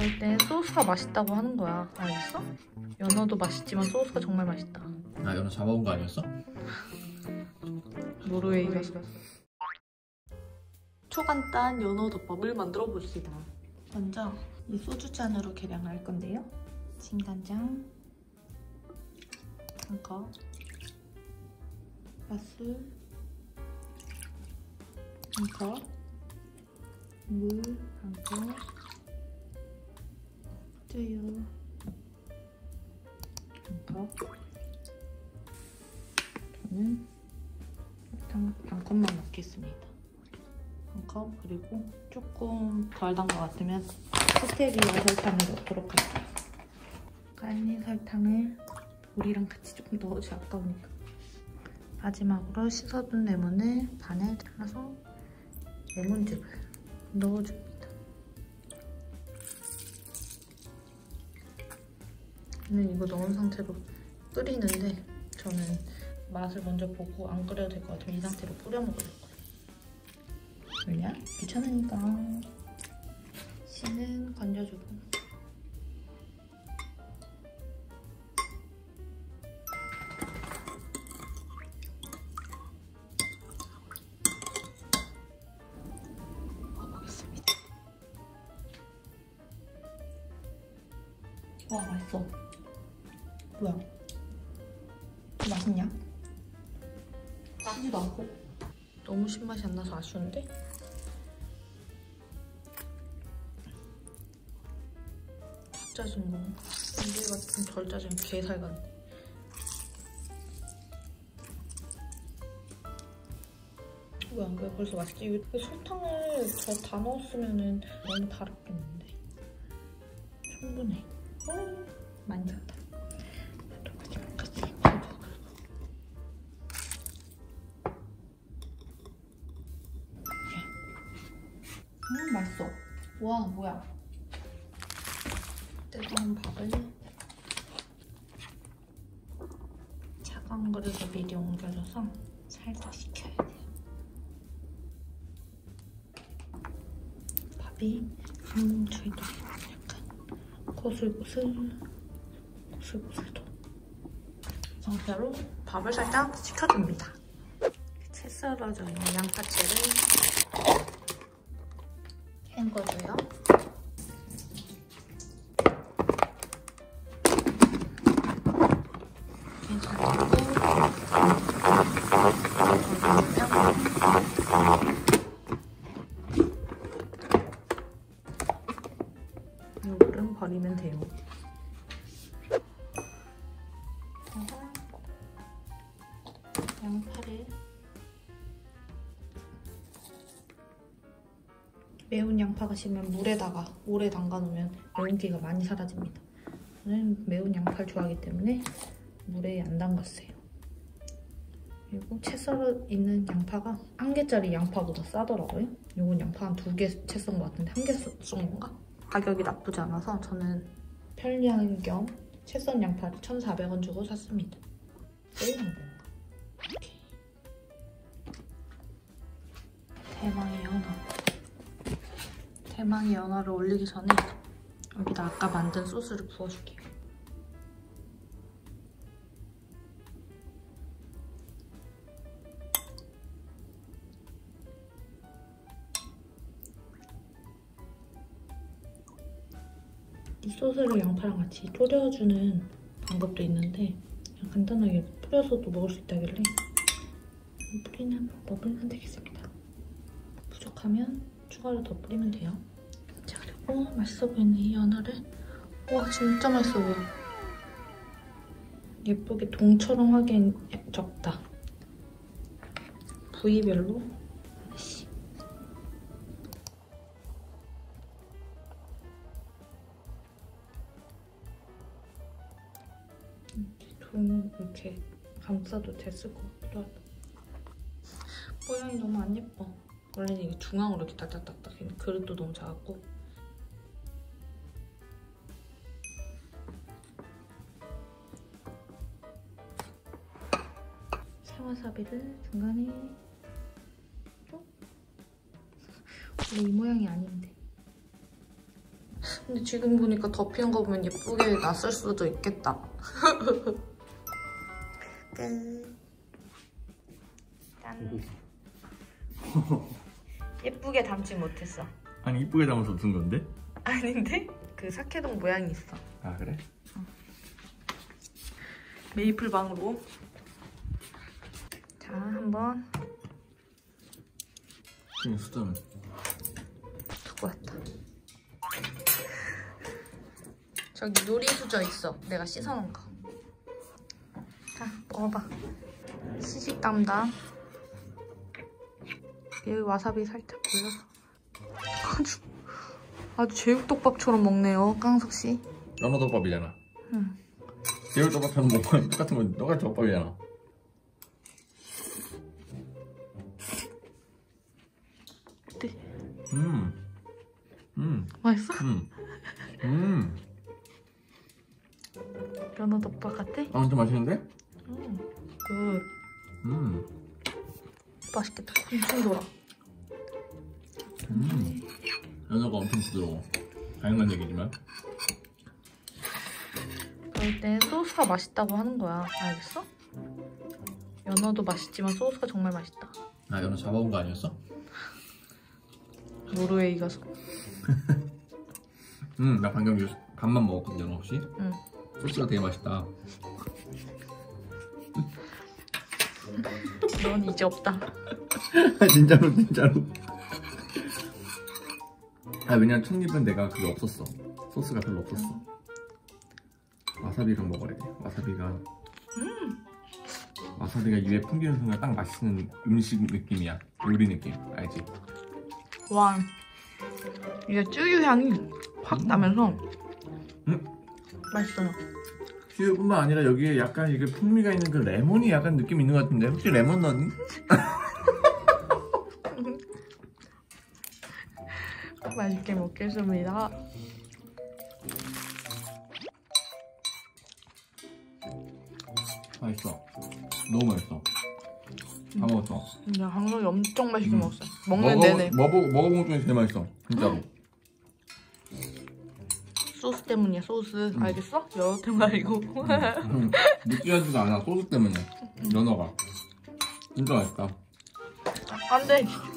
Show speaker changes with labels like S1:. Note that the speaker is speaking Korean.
S1: 그럴 때 소스가 맛있다고 하는 거야. 알겠어? 연어도 맛있지만 소스가 정말 맛있다.
S2: 아, 연어 잡아온 거 아니었어?
S1: 노르웨이라서. 초간단 연어 덮밥을 만들어 봅시다. 먼저 이 소주잔으로 계량할 건데요. 진간장, 한 컵, 맛술, 한 컵, 물, 한 컵, 후추유, 한 컵. 저는 설탕 한 컵만 넣겠습니다. 한 컵, 그리고 조금 덜 단 것 같으면 스테비아 설탕을 넣도록 할게요. 깔린 설탕을 물이랑 같이 조금 넣어주지 아까우니까. 마지막으로 씻어둔 레몬을 반을 잘라서 레몬즙을 넣어줍니다. 저는 이거 넣은 상태로 끓이는데 저는 맛을 먼저 보고 안 끓여도 될 것 같으면 이 상태로 뿌려 먹을 거예요. 왜냐? 귀찮으니까. 씨는 건져주고. 먹어보겠습니다. 와, 맛있어. 뭐야? 맛있냐? 시지도 않고. 너무 신맛이 안 나서 아쉬운데? 짜증 거. 이게 좀 덜 짜증. 게살 같네. 왜 벌써 맛있지? 이거 설탕을 더 다 넣었으면 너무 달았겠는데. 충분해. 많이 샀다. 맛있어. 와, 뭐야. 뜨거운 밥을 차가운 그릇에 미리 옮겨줘서 살짝 식혀야 돼요. 밥이 한 뭉쳐있도 약간 고슬고슬도. 이 상태로 밥을 살짝 식혀줍니다. 채 썰어져 있는 양파채를 헹궈줘요. 이 물은 버리면 돼요. 양파를 매운 양파가 싫으면 물에다가 오래 담가놓으면 매운기가 많이 사라집니다. 저는 매운 양파를 좋아하기 때문에 물에 안 담갔어요. 그리고 채 썰어 있는 양파가 한 개짜리 양파보다 싸더라고요. 이건 양파 한 2개 채 썬 것 같은데 1개 썬 건가? 가격이 나쁘지 않아서 저는 편리한 겸 채 썬 양파를 1,400원 주고 샀습니다. 세일한 건가? 이렇게. 대망의 연어를 올리기 전에 여기다 아까 만든 소스를 부어줄게요. 이 소스를 양파랑 같이 졸여주는 방법도 있는데 그냥 간단하게 뿌려서도 먹을 수 있다길래 뿌리는 방법을 선택했습니다. 부족하면 추가로 더 뿌리면 돼요. 자, 그리고 맛있어 보이는 이 연어를 와, 진짜 맛있어 보여. 예쁘게 동처럼 하기엔 적다. 부위별로 하나씩. 이렇게 감싸도 됐을 것 같기도 하다. 모양이 너무 안 예뻐. 원래는 이게 중앙으로 이렇게 딱딱딱딱 있는 그릇도 너무 작았고. 사와사비를 중간에 원래 이 모양이 아닌데 근데 지금 보니까 덮이는 거 보면 예쁘게 났을 수도 있겠다. 끝. 짠. 예쁘게 담지 못했어.
S2: 아니 이쁘게 담아서 무슨 건데?
S1: 아닌데? 그 사케동 모양이 있어.
S2: 아 그래?
S1: 메이플 방으로. 자, 한번
S2: 그냥 수저는
S1: 수고했다. 저기 요리 수저 있어. 내가 씻어놓은 거. 자, 먹어봐. 시식 담당. 여기 와사비 살짝 올려서. 아주 제육덮밥처럼 먹네요, 깡석 씨.
S2: 연어덮밥이잖아.
S1: 응.
S2: 제육덮밥처럼 먹으면 똑같은 건 너가 덮밥이잖아.
S1: 어때? 맛있어? 연어덮밥 같아?
S2: 아 완전 맛있는데?
S1: 굿. 맛있겠다. 엄청 돌아.
S2: 연어가 엄청 부드러워. 다양한 얘기지만.
S1: 그럴 땐 소스가 맛있다고 하는 거야. 알겠어? 연어도 맛있지만 소스가 정말 맛있다.
S2: 아 연어 잡아온 거 아니었어?
S1: 노르웨이 가서.
S2: 나 방금 반만 먹었거든 연어 혹시?
S1: 응.
S2: 소스가 되게 맛있다.
S1: 넌 이제 없다.
S2: 진짜로. 아 왜냐면 첫입은 내가 그게 없었어. 소스가 별로 없었어. 와사비랑 먹어야 돼. 와사비가 입에 풍기는 순간 딱 맛있는 음식 느낌이야. 요리 느낌 알지?
S1: 와, 이게 쯔유 향이 확 나면서 맛있어요.
S2: 쯔유뿐만 아니라 여기에 약간 이게 풍미가 있는 그 레몬이 약간 느낌 있는 것 같은데 혹시 레몬 넣니?
S1: 맛있게 먹겠습니다.
S2: 맛있어. 너무 맛있어. 다 먹었어.
S1: 진짜 항석이 엄청 맛있게 먹었어요. 먹는 내내.
S2: 먹어본 것 중에 제일 맛있어. 진짜로.
S1: 소스 때문이야, 소스. 알겠어? 여러 때문 아니고.
S2: 느끼하지도 않아. 소스 때문에. 연어가. 진짜 맛있다.
S1: 안 돼.